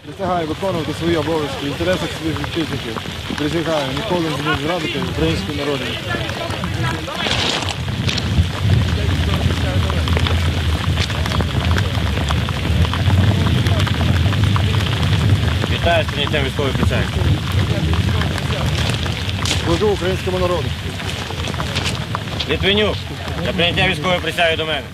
Присягаю виконувати свої обов'язки в інтересах своїх вітчизників. Присягаю ніколи не зрадити українському народу. Вітаю з прийняттям військової присяги. Служу українському народу. Литвинюк, для прийняття військової присяги до мене.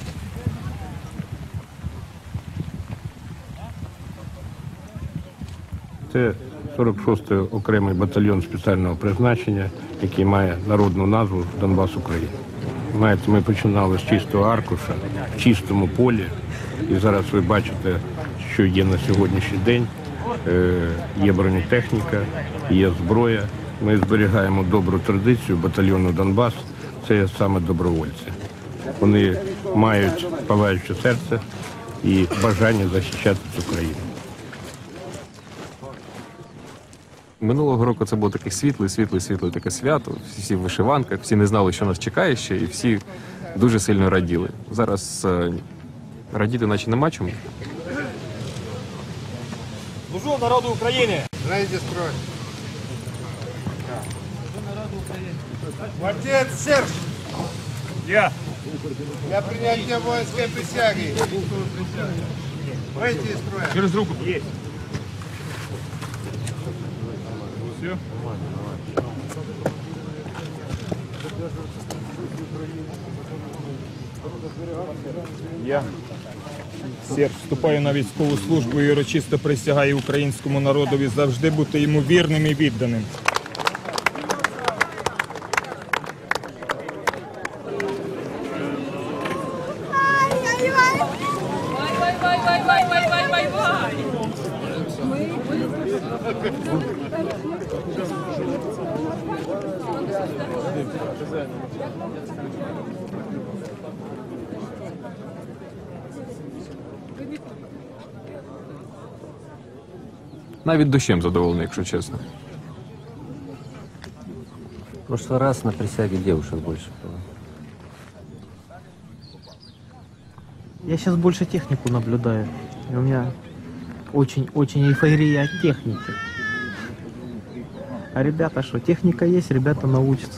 Це 46-й окремий батальйон спеціального призначення, який має народну назву «Донбас України». Знаєте, ми починали з чистого аркуша, в чистому полі. І зараз ви бачите, що є на сьогоднішній день. Є бронетехніка, є зброя. Ми зберігаємо добру традицію батальйону «Донбас». Це саме добровольці. Вони мають палаюче серце і бажання захищати цю країну. Минулого року це було таке світле таке свято. Всі в вишиванках, всі не знали, що нас чекає ще, і всі дуже сильно раділи. Зараз радіти наче нема чому. Служу народу України! Знаете строй. Отец Серж! Я! Для принятия воинской присяги. Выйти из строя. Через руку. Есть. Все. Я, Серж, вступаю на військову службу і урочисто присягаю українському народові завжди бути йому вірним і відданим. Навіть дощем задоволений, якщо чесно. В прошлый раз на присяге девушек больше было. Я сейчас больше технику наблюдаю. И у меня очень эйфория от техники. А ребята что, техника есть, ребята научатся.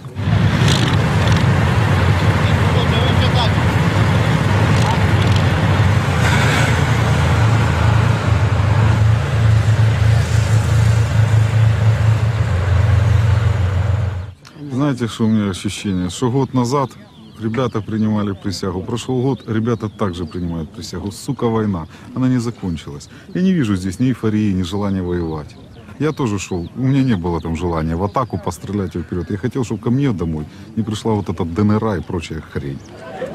Знаете, что у меня ощущение? Что год назад ребята принимали присягу. Прошлый год ребята также принимают присягу. Сука, война. Она не закончилась. Я не вижу здесь ни эйфории, ни желания воевать. Я тоже шел. У меня не было там желания в атаку пострелять и вперед. Я хотел, чтобы ко мне домой не пришла вот эта ДНР и прочая хрень.